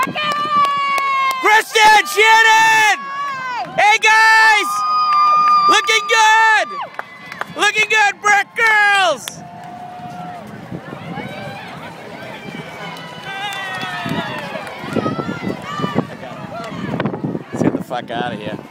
Kristin Shannon! Hey guys! Looking good! Looking good, Burke Girls! Let's get the fuck out of here.